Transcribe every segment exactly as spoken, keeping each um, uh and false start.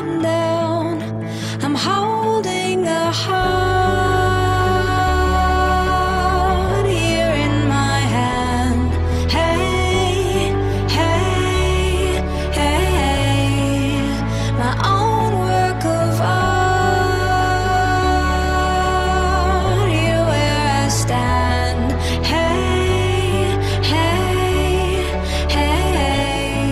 calm down. I'm holding a heart here in my hand. Hey, hey, hey, my own work of art, here where I stand. Hey, hey, hey.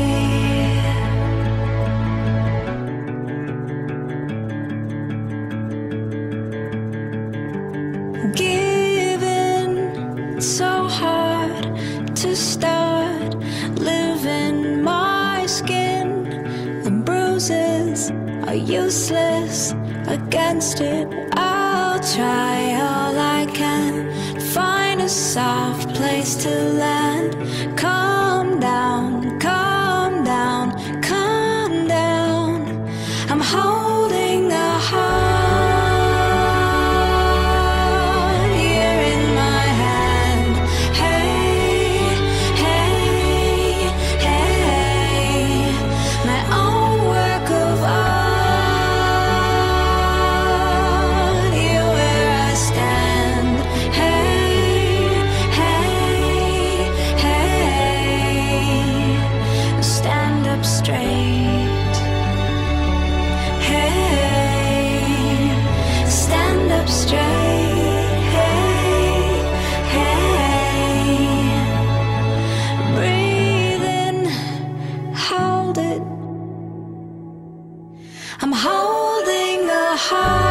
Giving, so hard to start living. My skin, the bruises are useless against it. I'll try all I can, find a soft place to land. Calm down, calm down, calm down. I'm holding a heart here in my hand. Hey, hey, hey, my own work of art, here where I stand. Hey, hey, hey, stand up straight. Hey, stand up straight. Hey, hey, breathe in, hold it. I'm holding a heart